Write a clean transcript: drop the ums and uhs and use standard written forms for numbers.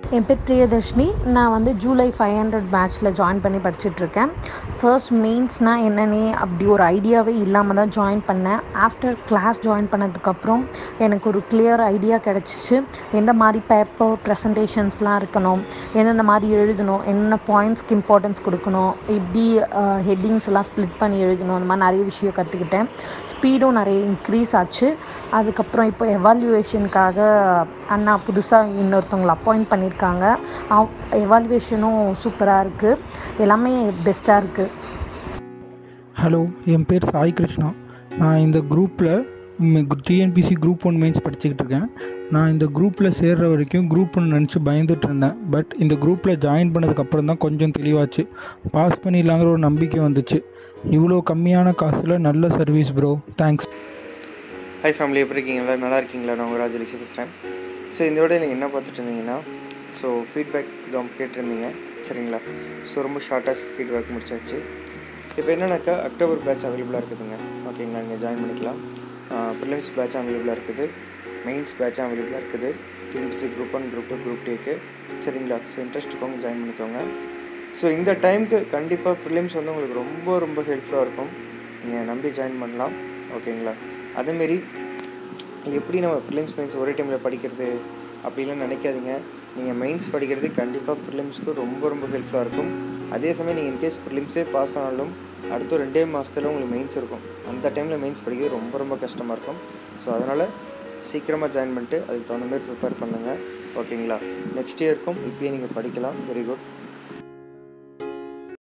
என் பேர் பிரியதர்ஷினி. நான் வந்து ஜூலை 500 பேட்ச்சில் ஜாயின் பண்ணி படிச்சுட்ருக்கேன். ஃபர்ஸ்ட் மெயின்ஸ்னால் என்னன்னே அப்படி ஒரு ஐடியாவே இல்லாமல் தான் ஜாயின் பண்ணேன். ஆஃப்டர் கிளாஸ் ஜாயின் பண்ணதுக்கப்புறம் எனக்கு ஒரு கிளியர் ஐடியா கிடச்சிச்சு. எந்த மாதிரி பேப்பர் ப்ரெசன்டேஷன்ஸ்லாம் இருக்கணும், எந்தெந்த மாதிரி எழுதணும், என்னென்ன பாயிண்ட்ஸ்க்கு இம்பார்ட்டன்ஸ் கொடுக்கணும், எப்படி ஹெட்டிங்ஸ் எல்லாம் ஸ்ப்ளிட் பண்ணி எழுதணும், அந்த மாதிரி நிறைய விஷயம் கற்றுக்கிட்டேன். ஸ்பீடும் நிறைய இன்க்ரீஸ் ஆச்சு. அதுக்கப்புறம் இப்போ எவால்யூவேஷனுக்காக அண்ணா புதுசாக இன்னொருத்தவங்களை அப்பாயிண்ட் பண்ணியிருக்காங்க. எவால்யூவேஷனும் சூப்பராக இருக்குது, எல்லாமே பெஸ்ட்டாக இருக்குது. ஹலோ, என் பேர் சாய் கிருஷ்ணா. நான் இந்த குரூப்பில் டிஎன்பிசி குரூப் 1 மெயின்ஸ் படிச்சுக்கிட்டு இருக்கேன். நான் இந்த குரூப்பில் சேர்கிற வரைக்கும் குரூப் 1 நினச்சி பயந்துட்டு இருந்தேன். பட் இந்த குரூப்பில் ஜாயின் பண்ணதுக்கப்புறம் தான் கொஞ்சம் தெளிவாச்சு. பாஸ் பண்ணிடலாங்கிற ஒரு நம்பிக்கை வந்துச்சு. இவ்வளோ கம்மியான காசில் நல்ல service bro, thanks. Hi family, எப்படி இருக்கீங்களா? நல்லா இருக்கீங்களா? நான் உங்கள் ராஜலட்சுமி பேசுகிறேன். ஸோ இந்த விட நீங்கள் என்ன பார்த்துட்டு இருந்தீங்கன்னா, ஸோ ஃபீட்பேக் தான் கேட்டிருந்தீங்க, சரிங்களா? ஸோ ரொம்ப ஷார்ட்டாக ஃபீட்பேக் முடிச்சாச்சு. இப்போ என்னன்னாக்கா அக்டோபர் பேட்ச் அவைலபிளாக இருக்குதுங்க, ஓகேங்களா? நீங்கள் ஜாயின் பண்ணிக்கலாம். ப்ரிலிம்ஸ் பேட்ச் அவைலபிளாக இருக்குது, மெயின்ஸ் பேட்ச் அவைலபிளாக இருக்குது, டிஎன்பிசி குரூப் 1, குரூப் 2, குரூப் 2க்கு, சரிங்களா? ஸோ இன்ட்ரெஸ்ட் இருக்கவங்க ஜாயின் பண்ணிக்கோங்க. ஸோ இந்த டைமுக்கு கண்டிப்பாக ப்ரிலிம்ஸ் வந்து உங்களுக்கு ரொம்ப ரொம்ப ஹெல்ப்ஃபுல்லாக இருக்கும். நீங்கள் நம்பி ஜாயின் பண்ணலாம், ஓகேங்களா? அதேமாரி எப்படி நம்ம ப்ரிலிம்ஸ் மெயின்ஸ் ஒரே டைமில் படிக்கிறது அப்படிலாம் நினைக்காதீங்க. நீங்கள் மெயின்ஸ் படிக்கிறது கண்டிப்பாக ப்ரிலிம்ஸ்க்கு ரொம்ப ரொம்ப ஹெல்ப்ஃபுல்லாக இருக்கும். அதே சமயம் நீங்கள் இன்கேஸ் ப்ரிலிம்ஸே பாஸ் ஆனாலும் அடுத்த 2 மாதத்தில் உங்களுக்கு மெயின்ஸ் இருக்கும். அந்த டைமில் மெயின்ஸ் படிக்கிறது ரொம்ப ரொம்ப கஷ்டமாக இருக்கும். ஸோ அதனால் சீக்கிரமாக ஜாயின் பண்ணிட்டு அதுக்கு தகுந்த மாதிரி ப்ரிப்பேர் பண்ணுங்கள், ஓகேங்களா? நெக்ஸ்ட் இயருக்கும் இப்போயே நீங்கள் படிக்கலாம். Very good.